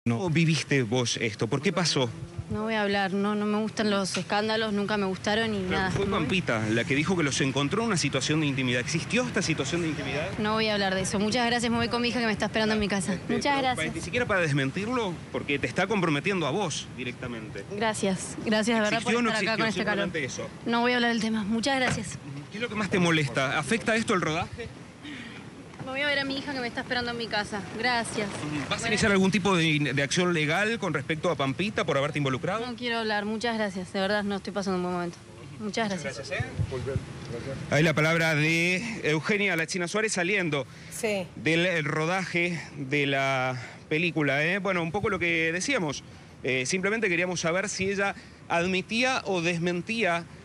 ¿No viviste vos esto? ¿Por qué pasó? No voy a hablar, no me gustan los escándalos, nunca me gustaron y nada. Fue Pampita la que dijo que los encontró en una situación de intimidad. ¿Existió esta situación de intimidad? No voy a hablar de eso. Muchas gracias, me voy con mi hija que me está esperando en mi casa. Muchas gracias. Ni siquiera para desmentirlo, porque te está comprometiendo a vos directamente. Gracias de verdad por estar acá con este calor. Eso. No voy a hablar del tema. Muchas gracias. ¿Qué es lo que más te molesta? ¿Afecta esto el rodaje? Me voy a ver a mi hija que me está esperando en mi casa. Gracias. ¿Vas a iniciar algún tipo de acción legal con respecto a Pampita por haberte involucrado? No quiero hablar. Muchas gracias. De verdad, no estoy pasando un buen momento. Muchas gracias. Gracias, ¿eh? Ahí la palabra de Eugenia La China Suárez saliendo del rodaje de la película, ¿eh? Bueno, un poco lo que decíamos. Simplemente queríamos saber si ella admitía o desmentía